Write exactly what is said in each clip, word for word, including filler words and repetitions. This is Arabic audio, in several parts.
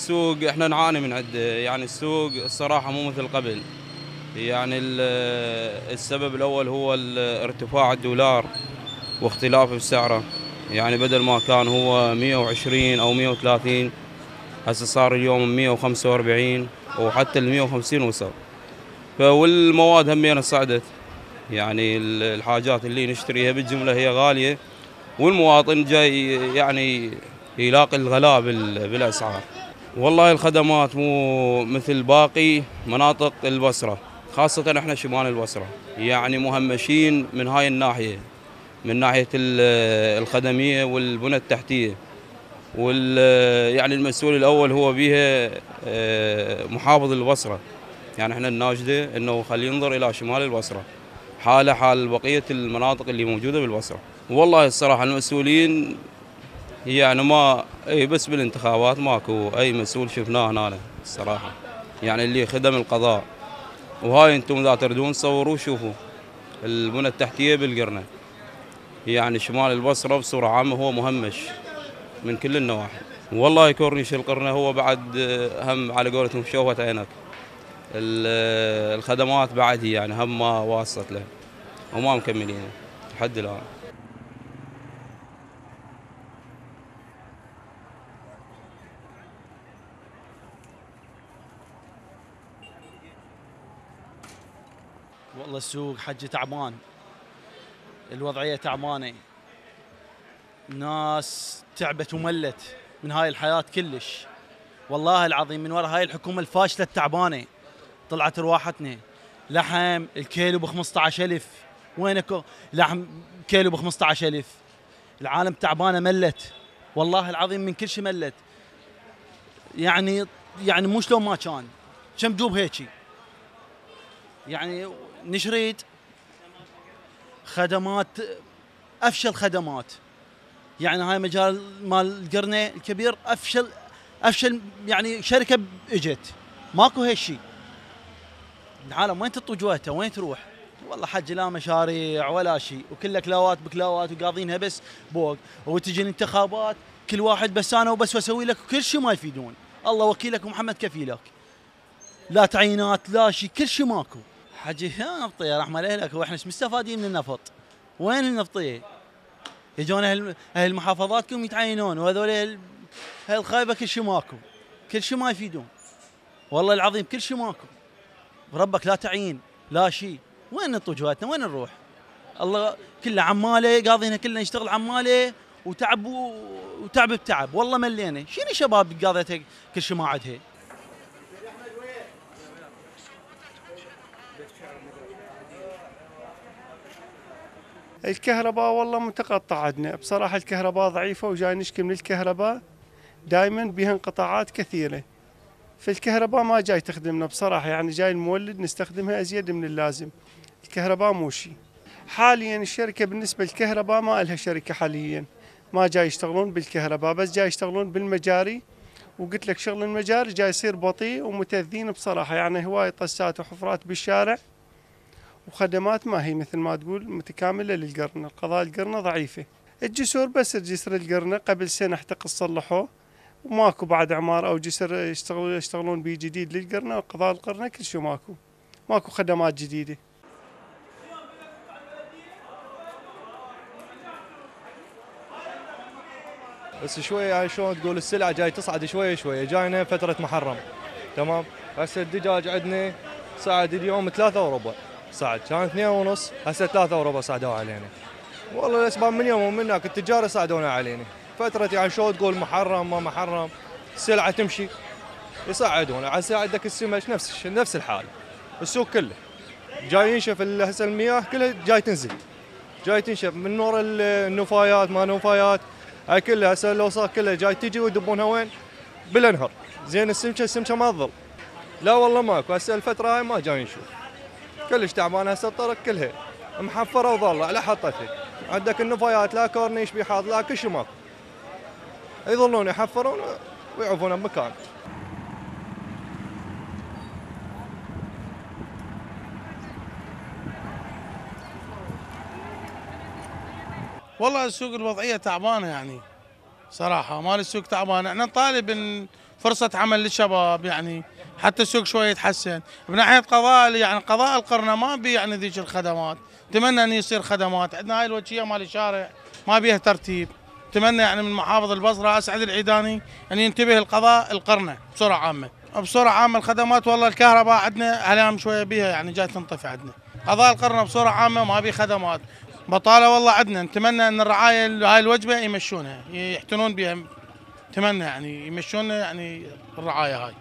السوق احنا نعاني من عده، يعني السوق الصراحة مو مثل قبل. يعني السبب الأول هو ارتفاع الدولار واختلاف بسعره. يعني بدل ما كان هو مئة وعشرين أو مئة وثلاثين هسه صار اليوم مئة وخمسة وأربعين وحتى ال مئة وخمسين وصل. والمواد همينة صعدت، يعني الحاجات اللي نشتريها بالجملة هي غالية، والمواطن جاي يعني يلاقي الغلاء بالأسعار. والله الخدمات مو مثل باقي مناطق البصرة، خاصة احنا شمال البصرة، يعني مهمشين من هاي الناحية، من ناحية الخدمية والبنى التحتية. وال يعني المسؤول الأول هو بيها محافظ البصرة. يعني احنا الناشدة انه خليه ينظر الى شمال البصرة حاله حال بقية المناطق اللي موجودة بالبصرة. والله الصراحة المسؤولين يعني ما اي بس بالانتخابات ماكو اي مسؤول شفناه هنا الصراحة، يعني اللي خدم القضاء. وهاي انتم اذا تردون تصوروا شوفوا البنى التحتية بالقرنة، يعني شمال البصرة بصورة عامة هو مهمش من كل النواحي. والله كورنيش القرنة هو بعد هم على قولتهم شوفة عينك. الخدمات بعد يعني هم ما واصلت له وما مكملين لحد الآن. والله السوق حجي تعبان، الوضعية تعبانة، الناس تعبت وملت من هاي الحياة كلش. والله العظيم من وراء هاي الحكومة الفاشلة التعبانة طلعت رواحتنا. لحم الكيلو ب خمسطعش ألف، وينك لحم كيلو ب خمسطعش ألف؟ العالم تعبانة ملت، والله العظيم من كل شيء ملت. يعني يعني مو شلون ما كان، كم دوب هيجي. يعني نشريد خدمات، افشل خدمات. يعني هاي مجال مال القرنة الكبير افشل افشل يعني شركه اجت ماكو هالشيء. العالم وين تطو جوهته وين تروح؟ والله حج لا مشاريع ولا شيء، وكله كلاوات بكلاوات وقاضينها بس بوق. وتجي الانتخابات كل واحد بس انا وبس واسوي لك كل شيء ما يفيدون. الله وكيلك ومحمد كفيلك. لا تعيينات لا شيء، كل شيء ماكو. حجي يا نفطيه رحمه الله لك، واحنا ايش مستفادين من النفط؟ وين النفطيه؟ يجون اهل المحافظات كلهم يتعينون، وهذول اهل الخايبه كل شيء ماكو، كل شيء ما يفيدون. والله العظيم كل شيء ماكو. بربك لا تعيين لا شيء، وين نطو جواتنا وين نروح؟ الله كله عماله قاضينا، كلنا نشتغل عماله وتعب وتعب بتعب. والله ملينا شنو شباب قاضيتها كل شيء ما عندها. الكهرباء والله متقطع عندنا بصراحة، الكهرباء ضعيفة وجاي نشكي من الكهرباء دائما بها انقطاعات كثيرة. فالكهرباء ما جاي تخدمنا بصراحة، يعني جاي المولد نستخدمها أزيد من اللازم. الكهرباء مو شيء حاليا. الشركة بالنسبة للكهرباء ما لها شركة حاليا، ما جاي يشتغلون بالكهرباء، بس جاي يشتغلون بالمجاري. وقلت لك شغل المجاري جاي يصير بطيء ومتأذين بصراحة، يعني هواي طسات وحفرات بالشارع، وخدمات ما هي مثل ما تقول متكاملة للقرنة. القضاء القرنة ضعيفة. الجسور بس الجسر القرنة قبل سنة احتق صلحوه، وماكو بعد عمار أو جسر يشتغلون يشتغلون به جديد للقرنة. وقضاء القرنة كل شيء ماكو، ماكو خدمات جديدة. بس شوية يعني شلون تقول السلعة جاي تصعد شوية شوية، جاينا فترة محرم تمام. هسه الدجاج عندنا صعد اليوم ثلاثة وربع، صعد كان اثنين ونص هسه ثلاثة وربع صعدوا علينا. والله الاسباب من يوم ومن هناك التجار صعدونا علينا فترة، يعني شو تقول محرم ما محرم السلعة تمشي يصعدون. عسى عندك السمك نفس نفس الحال، السوق كله جاي ينشف. هسه المياه كلها جاي تنزل، جاي تنشف من نور النفايات ما نفايات هاي كلها. هسه الاوساخ كلها جاي تجي ويدبونها وين؟ بالانهر. زين السمكه السمكه ما تظل، لا والله ماكو. هسه الفتره هاي ما جاي نشوف، كلش تعبان. هسه الطرق كلها محفره وظله على حطتها. عندك النفايات لا كورنيش بيحاط لا كل شيء ماكو، يظلون يحفرون ويعوفون بمكان. والله السوق الوضعيه تعبانه، يعني صراحه مال السوق تعبان. احنا نطالب ان فرصة عمل للشباب، يعني حتى السوق شوية يتحسن. من ناحية قضاء يعني قضاء القرنة ما بي يعني ذيك الخدمات، اتمنى أن يصير خدمات. عندنا هاي الوجهية مال الشارع ما بيها ترتيب، اتمنى يعني من محافظ البصرة أسعد العيداني أن ينتبه القضاء القرنة بصورة عامة. بصورة عامة الخدمات والله الكهرباء عندنا عليها شوية بيها يعني جاي تنطفي عندنا. قضاء القرنة بصورة عامة ما بي خدمات، بطالة والله عندنا. نتمنى أن الرعاية هاي الوجبة يمشونها يحتنون بها، نتمنى يعني يمشون يعني الرعاية هاي.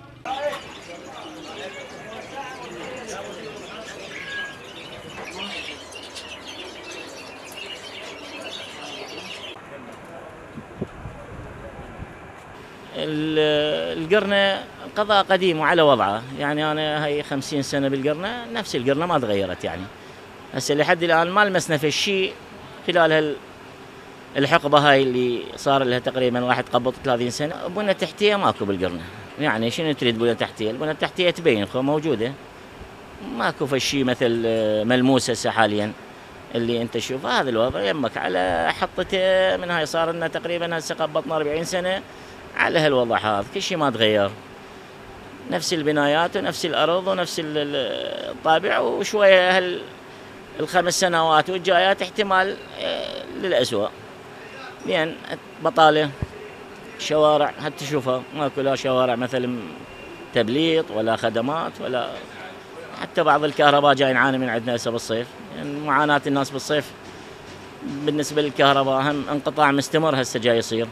القرنة قضاء قديم وعلى وضعه، يعني أنا هاي خمسين سنة بالقرنة نفس القرنة ما تغيرت. يعني هسه لحد الآن ما لمسنا في الشيء خلال الحقبة هاي اللي صار لها تقريبا واحد قبض ثلاثين سنة. بنية تحتية ماكو بالقرنة، يعني شنو تريد بنية تحتية؟ البنية التحتية تبين خو موجودة، ماكو في شيء مثل ملموس هسه حاليا اللي انت تشوف. هذا الوضع يمك على حطته من هاي صار لنا تقريبا هسه قبضنا أربعين سنة على هالوضع هذا، كل شيء ما تغير، نفس البنايات ونفس الأرض ونفس الطابع، وشوية هال الخمس سنوات والجايات احتمال للأسوأ. لأن بطالة شوارع حتى تشوفها ماكو لا شوارع مثل تبليط ولا خدمات ولا حتى بعض الكهرباء جاي نعاني من عندنا هسه بالصيف. يعني معاناة الناس بالصيف بالنسبة للكهرباء هم انقطاع مستمر هسه جاي يصير،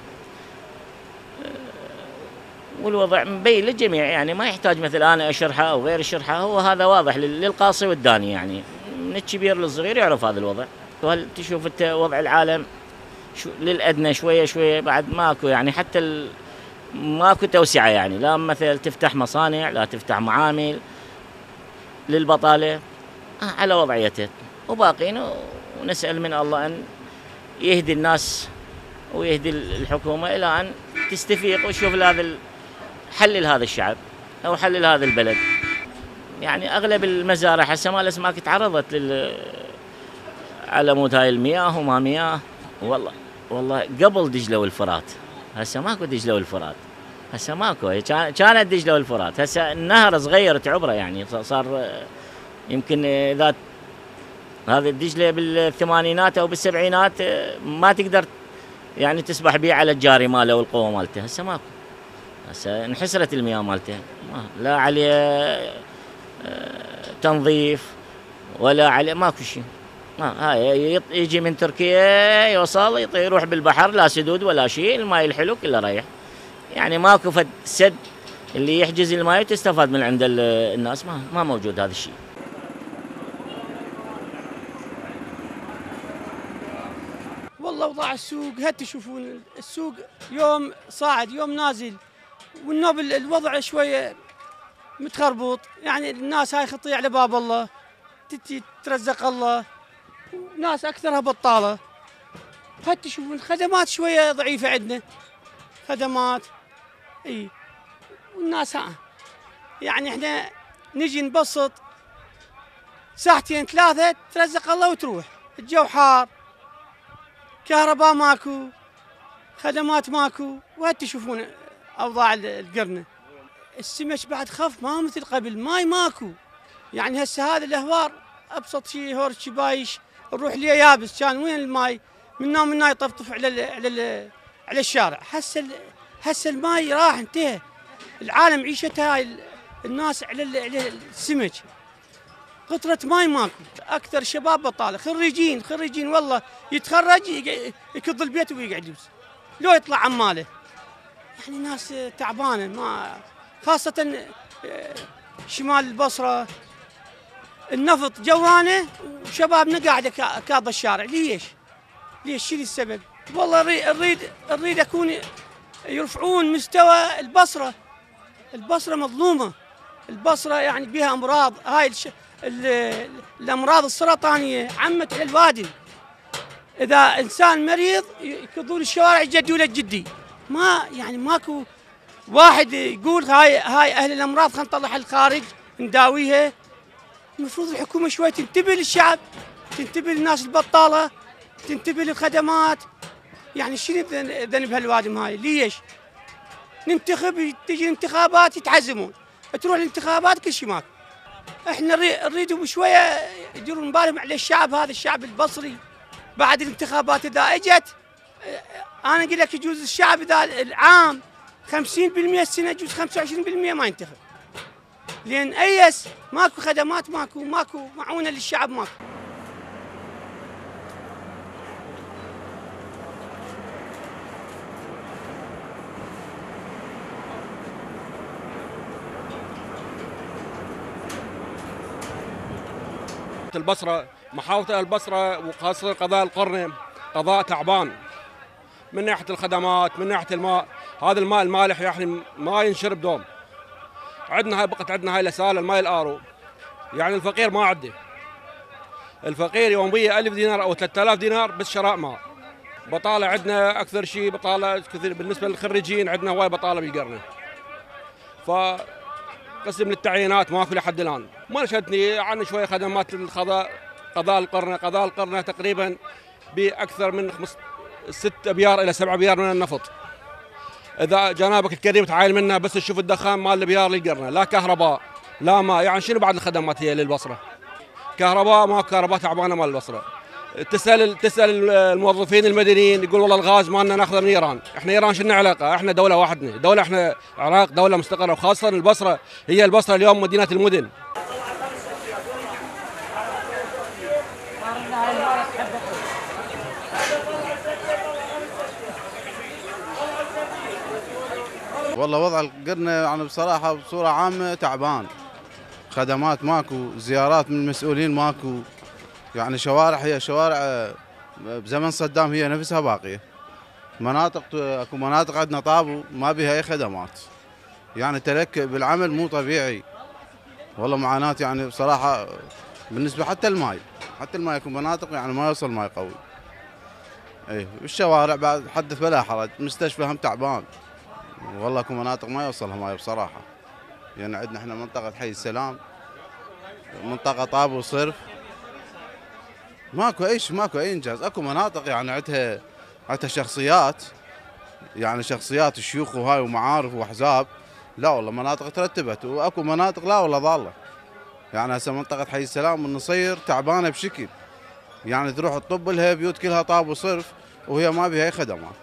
والوضع مبين للجميع، يعني ما يحتاج مثل أنا أشرحه أو غير الشرحه، هو هذا واضح للقاصي والداني، يعني من الكبير للصغير يعرف هذا الوضع. وهل تشوف انت وضع العالم شو للأدنى شوية شوية بعد ماكو، يعني حتى ماكو توسعة، يعني لا مثل تفتح مصانع لا تفتح معامل. للبطالة على وضعيته وباقين، ونسأل من الله أن يهدي الناس ويهدي الحكومة إلى أن تستفيق وتشوف هذا حل لهذا الشعب أو حل لهذا البلد. يعني أغلب المزارع هسه ما الأسماك تعرضت لل على مود هاي المياه وما مياه. والله والله قبل دجلة والفرات، هسه ماكو دجلة والفرات، هسه ماكو. كانت دجلة والفرات، هسه النهر صغير تعبره، يعني صار يمكن إذا هذا الدجلة بالثمانينات أو بالسبعينات ما تقدر يعني تسبح بيه على الجاري ماله والقوة مالته، هسه ماكو. هسه انحسرت المياه مالته، لا عليه تنظيف ولا عليه ماكو شيء. هاي يجي من تركيا يوصل يروح بالبحر لا سدود ولا شيء، الماء الحلو كله رايح. يعني ماكو فد سد اللي يحجز الماء وتستفاد من عند الناس، ما ما موجود هذا الشيء. والله اوضاع السوق هات تشوفون السوق يوم صاعد يوم نازل، والنوب الوضع شويه متخربط. يعني الناس هاي خطيه على باب الله، تتي ترزق الله، ناس اكثرها بطاله. هات تشوفون خدمات شويه ضعيفه عندنا، خدمات اي. والناس ها يعني احنا نجي نبسط ساعتين ثلاثه ترزق الله وتروح. الجو حار، كهرباء ماكو، خدمات ماكو. وهات تشوفون اوضاع القرنه. السمك بعد خف ما مثل قبل، ماي ماكو. يعني هسه هذا الاهوار ابسط شيء هور بايش نروح ليه يابس، كان وين الماي؟ منا ومنا يطفطف على ال على ال على الشارع. هسه هسه الماي راح انتهى. العالم عيشتها هاي الناس على على السمك. قطرة ماي ماكو. اكثر شباب بطاله، خريجين خريجين والله يتخرج يكض البيت ويقعد يبس، لو يطلع عماله. يعني ناس تعبانه، ما خاصه شمال البصره النفط جوانه وشبابنا قاعده كاظه الشارع. ليش؟ ليش؟ شنو السبب؟ والله نريد نريد اكون يرفعون مستوى البصره. البصره مظلومه، البصره يعني بها امراض، هاي الش... الامراض السرطانيه عمت على الوادي. اذا انسان مريض يكضون الشوارع يجدوا له الجدي. ما يعني ماكو واحد يقول هاي هاي اهل الامراض خلينا نطلعها للخارج نداويها. المفروض الحكومه شوي تنتبه للشعب، تنتبه للناس البطاله، تنتبه للخدمات. يعني شنو ذنب هالوادم هاي؟ ليش؟ ننتخب، تجي الانتخابات يتحزمون، تروح الانتخابات كل شيء ماكو. احنا نريد بشويه يديرون بالهم على الشعب هذا، الشعب البصري. بعد الانتخابات اذا اجت، انا اقول لك يجوز الشعب اذا العام خمسين بالمئة، السنه يجوز خمسة وعشرين بالمئة ما ينتخب. لان ايس ماكو خدمات، ماكو ماكو معونه للشعب، ماكو. البصرة، محافظة البصرة وخاصة قضاء القرن قضاء تعبان من ناحية الخدمات، من ناحية الماء. هذا الماء المالح يعني ما ينشرب دوم. عندنا هاي بقت عندنا هاي الأسالة الماء الآرو، يعني الفقير ما عنده. الفقير يوم بيه ألف دينار أو ثلاثة آلاف دينار بس شراء ماء. بطالة عندنا أكثر شيء، بطالة كثير بالنسبة للخريجين، عندنا هواي بطالة بالقرن. ف قسم للتعيينات ماكو لحد الان، ما نشدني عن شويه خدمات القضاء قضاء القرن، قضاء القرن تقريبا باكثر من ست ابيار الى سبع ابيار من النفط. اذا جنابك الكريم تعاين منها بس تشوف الدخان مال الابيار للقرن، لا كهرباء لا ماء، يعني شنو بعد الخدمات هي للبصره؟ كهرباء ماكو كهرباء تعبانه مال البصره. تسال تسال الموظفين المدنيين يقول والله الغاز مالنا ناخذه من ايران، احنا ايران شنو علاقه؟ احنا دوله واحده، دوله احنا عراق دوله مستقره، وخاصه البصره هي البصره اليوم مدينه المدن. والله وضع القرن يعني بصراحه بصوره عامه تعبان، خدمات ماكو، زيارات من المسؤولين ماكو، يعني شوارع هي شوارع بزمن صدام هي نفسها باقيه. مناطق اكو مناطق عندنا طابو ما بها اي خدمات، يعني تلك بالعمل مو طبيعي. والله معاناه يعني بصراحه بالنسبه حتى الماي، حتى الماي اكو مناطق يعني ما يوصل ماي قوي. اي الشوارع بعد حدث بلا حرج، مستشفى هم تعبان. والله اكو مناطق ما يوصلها ماي بصراحه. يعني عندنا احنا منطقه حي السلام، منطقه طابو صرف، ماكو ايش ماكو اي انجاز. اكو مناطق يعني عندها عندها شخصيات، يعني شخصيات شيوخ وهاي ومعارف واحزاب، لا والله مناطق ترتبت، واكو مناطق لا والله ضاله. يعني هسه منطقه حي السلام والنصير تعبانه بشكل، يعني تروح تطب لها بيوت كلها طاب وصرف وهي ما بها اي خدمات.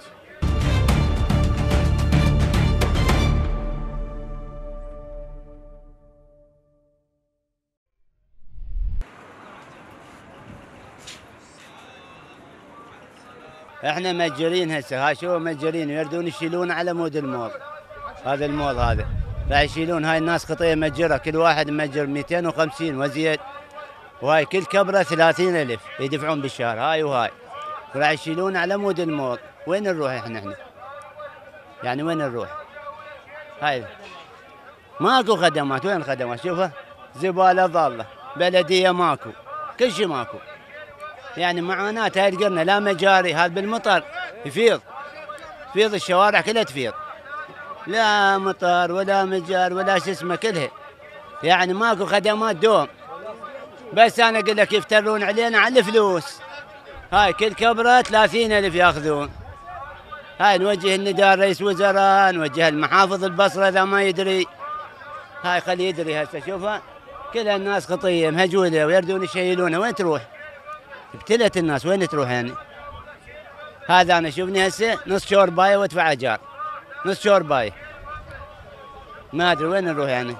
احنا مأجرين هسه، هاي شو مأجرين يردون يشيلون على مود المول، هذا المول هذا راح يشيلون. هاي الناس خطيه مأجره، كل واحد مأجر مئتين وخمسين وزيد، وهاي كل كبره ثلاثين ألف يدفعون بالشهر، هاي وهاي راح يشيلون على مود المول. وين نروح احنا احنا؟ يعني وين نروح؟ هاي ماكو خدمات، وين الخدمات؟ شوفها زباله ضاله، بلديه ماكو، كل شيء ماكو. يعني معاناة هاي القرنة، لا مجاري، هذا بالمطر يفيض، يفيض الشوارع كلها تفيض، لا مطر ولا مجار ولا شو اسمه كلها، يعني ماكو خدمات دوم. بس انا اقول لك يفترون علينا على الفلوس. هاي كل كبره ثلاثين ألف ياخذون. هاي نوجه النداء رئيس وزراء، نوجه المحافظ البصره اذا ما يدري، هاي خليه يدري. هسه شوفها كلها الناس خطيه مهجوله ويردون يشيلونها، وين تروح؟ ابتلت الناس، وين تروح يعني؟ هذا انا شوفني هسه نص شوربايه وادفع اجار، نص شوربايه، ما ادري وين نروح يعني.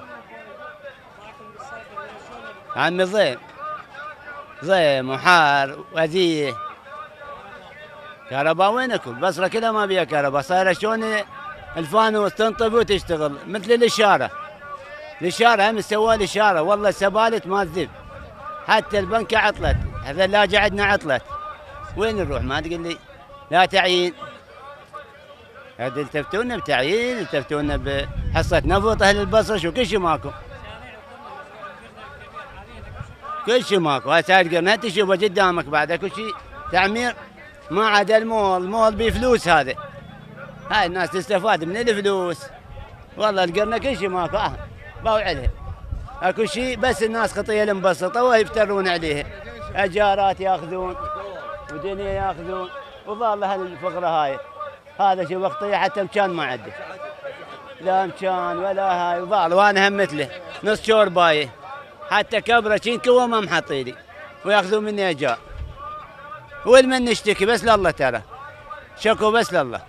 عمي ضيم ضيم وحار واذيه، كهرباء وينكم؟ البصره كلها ما بيها كهرباء، صايره شلون الفانوس تنطفي وتشتغل مثل الاشاره. الاشاره هم سووا الاشاره، والله سبالت ما تذب، حتى البنكه عطلت، الثلاجه عندنا عطلت. وين نروح؟ ما تقول لي لا تعيين. هذا التفتونا بتعيين، التفتونا بحصه نفط اهل البصره، شو كل شيء ماكو، كل شيء ماكو. هاي سايد قرنها تشوفها قدامك، بعد اكو شيء تعمير ما عدا المول، المول بفلوس هذا. هاي الناس تستفاد من الفلوس. والله القرنه كل شيء ماكو، اه باوع عليها اكو شيء، بس الناس خطيه المبسطه ويفترون عليها، اجارات ياخذون ودنيا ياخذون، وظل هالفقره هاي. هذا شيء وقتيه حتى مكان ما عنده. لا مكان ولا هاي وبعض، وانا هم مثله نص شوربايه حتى كبره شين كوا ما محطيلي وياخذوا مني اجار. والمن نشتكي بس لله، ترى شكو بس لله.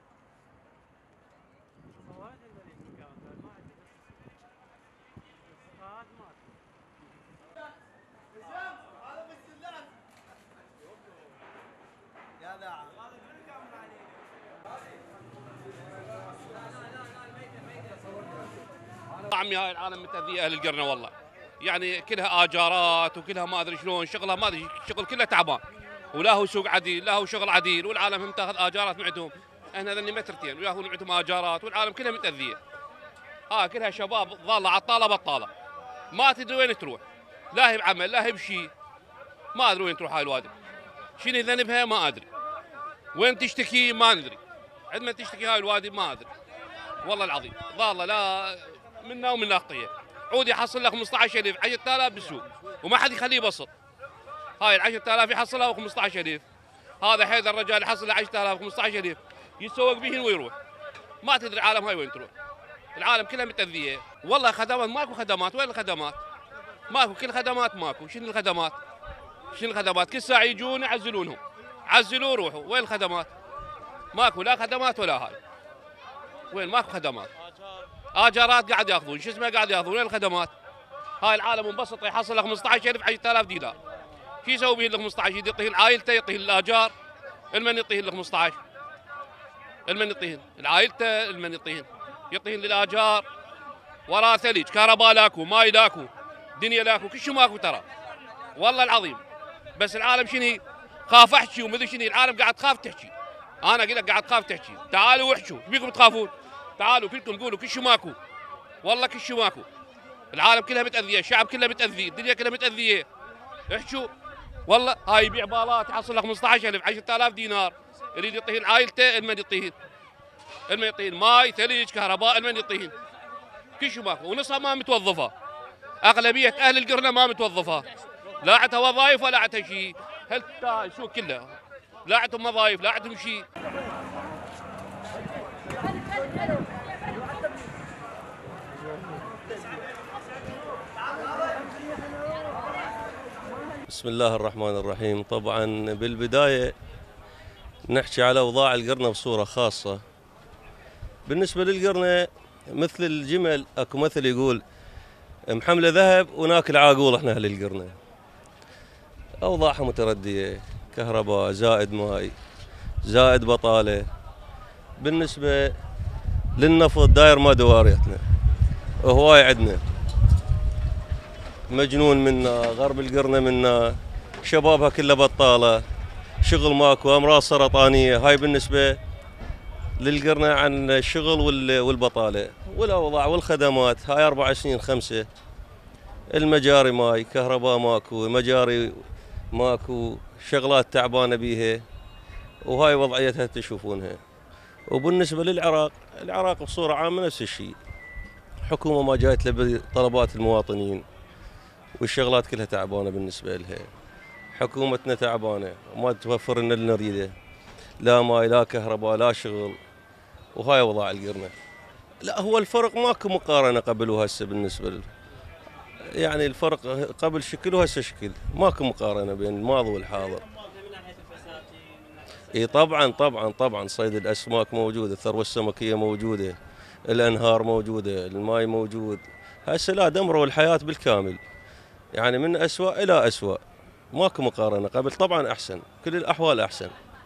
عمي هاي العالم متأذية أهل القرنة والله، يعني كلها آجارات وكلها ما أدري شلون شغلها، ما أدري شغل كله تعبان، ولا هو سوق عديل لا هو شغل عديل، والعالم هم تاخذ آجارات من عندهم، احنا ذني مترتين وياخذون عندهم آجارات، والعالم كلها متأذية. ها آه كلها شباب ضالة عطالة بطالة، ما تدري وين تروح، لا هي بعمل لا هي بشيء، ما أدري وين تروح هاي الوادي، شنو ذنبها ما أدري، وين تشتكي ما ندري، عندما تشتكي هاي الوادي ما أدري، والله العظيم ضالة لا منا ومن لاقطيه، عود يحصل له خمسطعش ألف عشرة آلاف بالسوق وما حد يخليه يبسط. هاي ال عشرة آلاف يحصلها خمسطعش ألف، هذا حيدر الرجال يحصل له عشرة آلاف خمسطعش ألف يتسوق بهن ويروح، ما تدري العالم هاي وين تروح، العالم كلها متأذية، والله خدمات ماكو خدمات، وين الخدمات؟ ماكو، كل خدمات ماكو، شنو الخدمات؟ شنو الخدمات؟ كل ساعة يجون يعزلونهم، عزلوا روحوا، وين الخدمات؟ ماكو لا خدمات ولا هاي. وين ماكو خدمات؟ آجارات قاعد ياخذون، شو اسمه قاعد ياخذون، وين الخدمات؟ هاي العالم منبسط يحصل له خمسطعش ألف عشرة آلاف دينار. شو يسوي به ال خمسطعش؟ يعطيه لعائلته، يعطيه الآجار، المن يعطيه ال خمسطعش؟ المن يعطيه لعائلته، المن يعطيه؟ يعطيه للآجار، وراه ثلج، كهرباء لاكو، ماي لاكو، دنيا لاكو، كل شيء ماكو ترى. والله العظيم. بس العالم شنو؟ خاف احكي ومدري شنو، العالم قاعد تخاف تحكي. انا اقول لك قاعد تخاف تحكي، تعالوا واحكوا، ايش بيكم تخافون؟ تعالوا كلكم قولوا كل شيء ماكو. والله كل شيء ماكو. العالم كلها متأذية، الشعب كله متأذي، الدنيا كلها متأذية. احكوا. والله هاي يبيع بالات يحصل له خمسطعش ألف عشرة آلاف دينار، يريد يعطيه لعائلته، المن يعطيه؟ المن يعطيه ماي، ثلج، كهرباء، المن يعطيه؟ كل شيء ماكو، ونصها ما متوظفة. أغلبية أهل القرنة ما متوظفة. لا عندها وظائف ولا عندها شيء، هل السوق كله لا عندهم وظائف، لا عندهم شيء. بسم الله الرحمن الرحيم. طبعا بالبداية نحكي على أوضاع القرنة بصورة خاصة. بالنسبة للقرنة مثل الجمل، اكو مثل يقول محملة ذهب وناكل عاقول احنا اهل القرنة. أوضاعها متردية، كهرباء زائد ماي زائد بطالة. بالنسبة للنفط داير ما دواريتنا، هواي عندنا مجنون منا، غرب القرنة منا، شبابها كلها بطالة، شغل ماكو، أمراض سرطانية. هاي بالنسبة للقرنة عن الشغل والبطالة والأوضاع والخدمات. هاي أربع سنين خمسة، المجاري ماي، كهرباء ماكو، مجاري ماكو، شغلات تعبانة بيها، وهاي وضعيتها تشوفونها. وبالنسبة للعراق، العراق بصورة عامة نفس الشيء، حكومة ما جايت تلبي طلبات المواطنين، والشغلات كلها تعبانة بالنسبة لها. حكومتنا تعبانة وما توفر لنا اللي نريده، لا ماي لا كهرباء لا شغل، وهاي وضع القرنة. لا هو الفرق ماكو مقارنة قبل وهسه بالنسبة له، يعني الفرق قبل شكل وهسه شكل، ماكو مقارنة بين الماضي والحاضر. اي طبعا طبعا طبعا صيد الاسماك موجود، الثروة السمكية موجودة، الانهار موجودة، الماي موجود. هسه لا، دمروا الحياة بالكامل، يعني من أسوأ إلى أسوأ، ماكو مقارنة. قبل طبعا أحسن، كل الأحوال أحسن.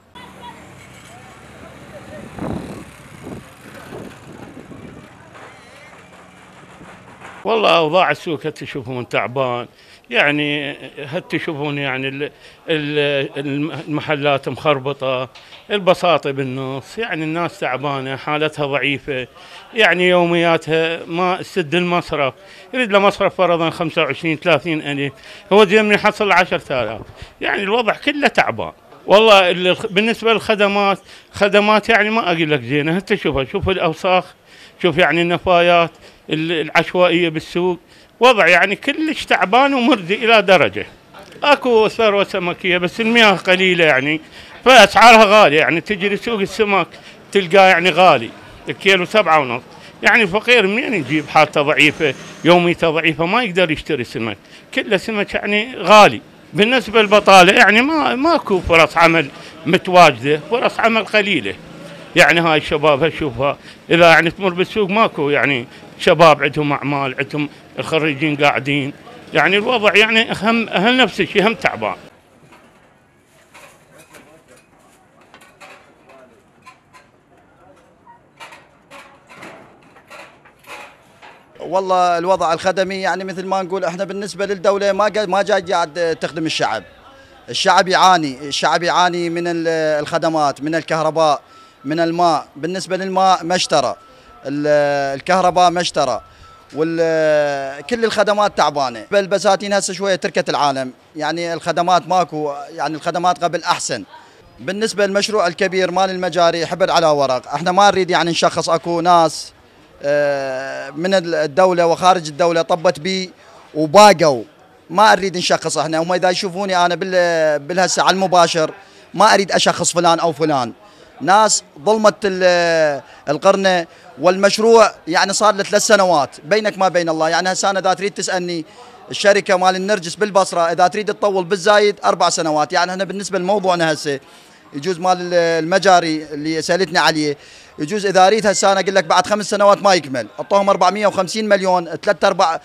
والله أوضاع السوق هت تشوفون تعبان، يعني هت تشوفون يعني المحلات مخربطة، البساطة بالنص، يعني الناس تعبانة، حالتها ضعيفة، يعني يومياتها ما تسد المصرف، يريد له مصرف فرضا خمسة وعشرين ثلاثين ألف، هو زين من يحصل عشرة آلاف، يعني الوضع كله تعبان. والله بالنسبة للخدمات، خدمات يعني ما أقول لك زينة، هت تشوفها، شوف الأوساخ، شوف يعني النفايات العشوائية بالسوق، وضع يعني كلش تعبان ومرضي إلى درجة. اكو ثروة سمكية بس المياه قليلة يعني، فأسعارها غالية، يعني تجي لسوق السمك تلقاه يعني غالي، الكيلو سبعة ونص، يعني الفقير منين يجيب؟ حالته ضعيفة، يوميته ضعيفة، ما يقدر يشتري سمك، كله سمك يعني غالي. بالنسبة للبطالة يعني ما ماكو فرص عمل متواجدة، فرص عمل قليلة. يعني هاي الشباب اشوفها اذا يعني تمر بالسوق ماكو يعني شباب عندهم اعمال، عندهم الخريجين قاعدين، يعني الوضع يعني هم هم نفس الشيء، هم تعبان. والله الوضع الخدمي يعني مثل ما نقول احنا بالنسبه للدوله ما ما جاي قاعد تخدم الشعب. الشعب يعاني، الشعب يعاني من الخدمات، من الكهرباء، من الماء. بالنسبه للماء ما اشترى، الكهرباء ما اشترى، وكل الخدمات تعبانه. البساتين هسه شويه تركت العالم، يعني الخدمات ماكو، يعني الخدمات قبل احسن. بالنسبه للمشروع الكبير مال المجاري حبر على ورق، احنا ما نريد يعني نشخص، اكو ناس من الدوله وخارج الدوله طبت بي وباقوا، ما اريد نشخص احنا. هم اذا يشوفوني انا بالهسه على المباشر ما اريد اشخص فلان او فلان. ناس ظلمت القرنه والمشروع يعني صار له ثلاث سنوات بينك ما بين الله. يعني هسه انا اذا تريد تسالني الشركه مال النرجس بالبصره اذا تريد تطول بالزايد اربع سنوات. يعني احنا بالنسبه لموضوعنا هسه يجوز مال المجاري اللي سالتني عليه، يجوز اذا اريد هسه انا اقول لك بعد خمس سنوات ما يكمل، اعطوهم أربعمئة وخمسين مليون، ثلاث ارباع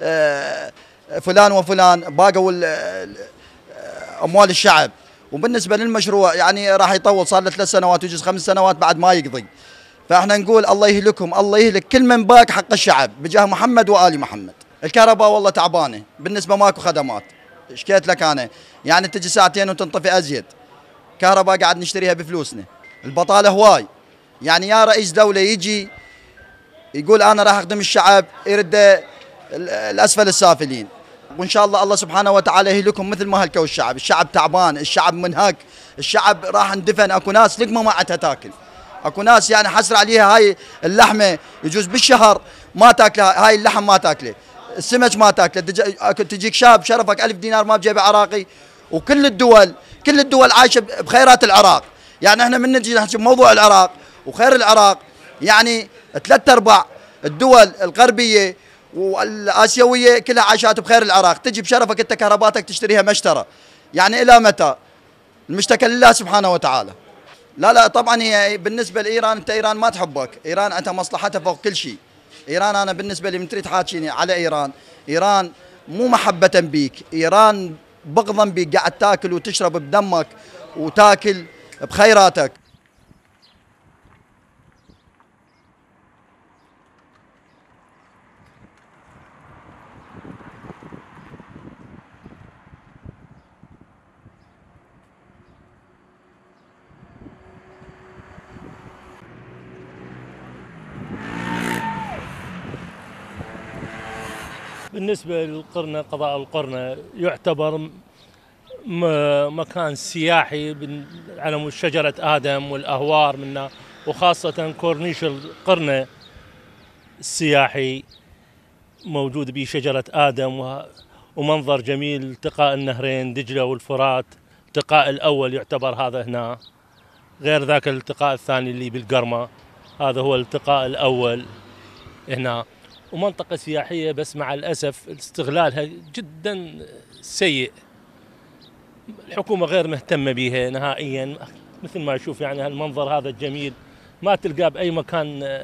فلان وفلان، باقوا اموال الشعب. وبالنسبه للمشروع يعني راح يطول، صار له ثلاث سنوات ويجوز خمس سنوات بعد ما يقضي. فاحنا نقول الله يهلكم، الله يهلك كل من باق حق الشعب بجاه محمد وآل محمد. الكهرباء والله تعبانه، بالنسبه ماكو خدمات. شكيت لك انا يعني تجي ساعتين وتنطفي ازيد. كهرباء قاعد نشتريها بفلوسنا. البطاله هواي، يعني يا رئيس دوله يجي يقول انا راح اخدم الشعب يرد الاسفل السافلين. وان شاء الله الله سبحانه وتعالى يهلكم مثل ما هلكوا الشعب. الشعب تعبان، الشعب منهك، الشعب راح اندفن. اكو ناس لقمه ما عندها تاكل، اكو ناس يعني حسر عليها هاي اللحمه يجوز بالشهر ما تاكلها، هاي اللحم ما تاكله، السمك ما تاكله. تجيك شاب شرفك ألف دينار ما بجيبه عراقي. وكل الدول كل الدول عايشه بخيرات العراق. يعني احنا من نجي نحكي بموضوع العراق وخير العراق، يعني ثلاث ارباع الدول الغربيه والاسيويه كلها عايشات بخير العراق. تجي بشرفك انت كهرباتك تشتريها مشترى، يعني الى متى؟ المشتكى لله سبحانه وتعالى. لا لا طبعا هي بالنسبه لايران، انت ايران ما تحبك، ايران عندها مصلحتها فوق كل شيء. ايران انا بالنسبه لي من تريد تحاكيني على ايران، ايران مو محبه بيك، ايران بغضا بيك، قاعد تاكل وتشرب بدمك وتاكل بخيراتك. بالنسبة للقرنة، قضاء القرنة يعتبر مكان سياحي على شجرة آدم والأهوار منها، وخاصة كورنيش القرنة السياحي موجود به شجرة آدم ومنظر جميل، التقاء النهرين دجلة والفرات. التقاء الأول يعتبر هذا هنا، غير ذاك الالتقاء الثاني اللي بالقرمة، هذا هو الالتقاء الأول هنا. ومنطقة سياحية بس مع الأسف استغلالها جدا سيء، الحكومة غير مهتمة بها نهائيا. مثل ما أشوف يعني هالمنظر هذا الجميل ما تلقاه بأي مكان،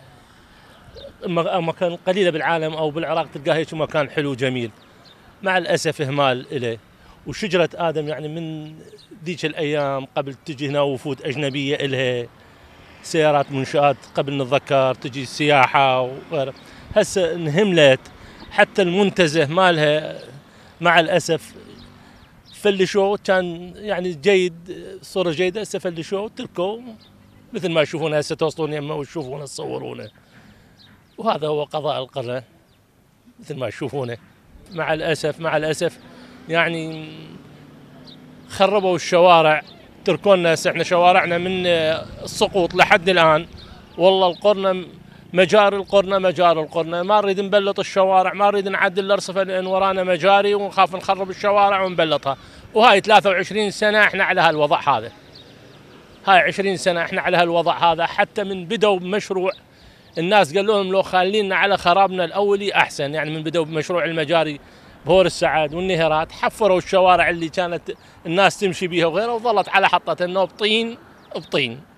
مكان قليلة بالعالم أو بالعراق تلقاه هيك مكان حلو جميل. مع الأسف إهمال إله. وشجرة آدم يعني من ذيك الأيام قبل تجي هنا وفود أجنبية إلها، سيارات منشآت قبل نتذكر تجي سياحة وغيره، هسه انهملت. حتى المنتزه مالها مع الأسف فلشوا، كان يعني جيد، صورة جيدة، هسه فلشوا تركوا مثل ما يشوفون هسه، توصلون يمه وتشوفونه تصورونه. وهذا هو قضاء القرن مثل ما يشوفونه. مع الأسف مع الأسف يعني خربوا الشوارع، تركونا هسه احنا شوارعنا من السقوط لحد الآن. والله القرنة مجاري، القرنة مجاري، القرنة ما نريد نبلط الشوارع، ما نريد نعدل الأرصفة لأن ورانا مجاري ونخاف نخرب الشوارع ونبلطها. وهاي ثلاثة وعشرين سنة احنا على هالوضع هذا، هاي عشرين سنة احنا على هالوضع هذا. حتى من بدوا بمشروع الناس قال لهم لو خالينا على خرابنا الاولي احسن، يعني من بدأوا بمشروع المجاري بهور السعاد والنهرات، حفروا الشوارع اللي كانت الناس تمشي بيها وغيرها، وظلت على حطة النوب طين بطين.